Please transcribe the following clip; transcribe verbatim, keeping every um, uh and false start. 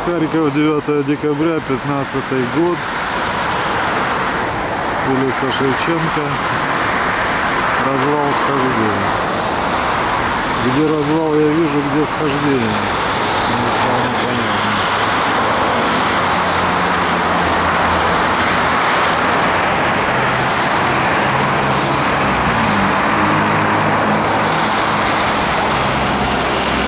Харьков, девятое декабря, пятнадцатый год. Улица Шевченко. Развал схождения. Где развал, я вижу, где схождение.